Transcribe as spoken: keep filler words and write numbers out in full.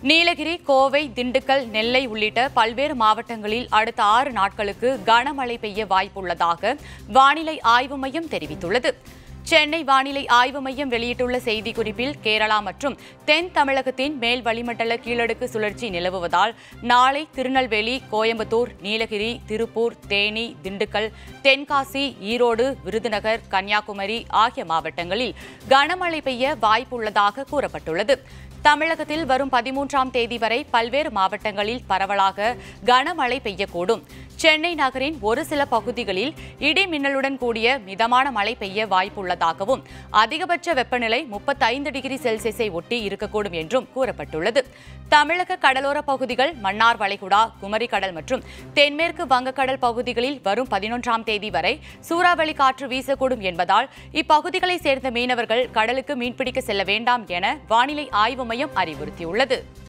நீலகிரி, கோவை, திண்டுக்கல், நெல்லை உள்ளிட்ட பல்வேறு மாவட்டங்களில் அடுத்த ஆறு நாட்களுக்கு கனமழை பெய்ய வாய்ப்புள்ளதாக வானிலை ஆய்வு மையம் தெரிவித்துள்ளது. சென்னை வானிலை ஆய்வு மையம் வெளியிட்டுள்ள செய்திக்குறிப்பில் கேரளா மற்றும் தென் தமிழகத்தின் மேல் வளிமண்டல கீழடுக்கு சுழற்சி நிலவுவதால் நாளை திருநெல்வேலி, கோயம்புத்தூர், நீலகிரி, திருப்பூர், தேனி, திண்டுக்கல், தென்காசி, ஈரோடு, விருதுநகர், கன்னியாகுமரி ஆகிய மாவட்டங்களில் கனமழை பெய்ய வாய்ப்புள்ளதாக கூறப்பட்டுள்ளது. தமிழகத்தில் வரும் பதிமூன்றாம் தேதி வரை பல்வேறு மாவட்டங்களில் பரவலாக கனமழை பெய்யக்கூடும். சென்னை நகரின் ஒரு சில பகுதிகளில் இடி மின்னலுடன் கூடிய மிதமான மழை பெய்ய வாய்ப்புள்ளதாகவும் அதிகபட்ச வெப்பநிலை முப்பத்தைந்து டிகிரி செல்சியஸை ஒட்டி இருக்கக்கூடும் என்றும் கூறப்பட்டுள்ளது. தமிழக கடலோர பகுதிகள், மன்னார் வளைகுடா, குமரி கடல் மற்றும் தென்மேற்கு வங்கக்கடல் பகுதிகளில் வரும் பதினொன்றாம் தேதி வரை சூறாவளி காற்று வீசக்கூடும் என்பதால் இப்பகுதிகளை சேர்ந்த மீனவர்கள் கடலுக்கு மீன்பிடிக்க செல்ல வேண்டாம் என வானிலை ஆய்வு மையம் அறிவுறுத்தியுள்ளது.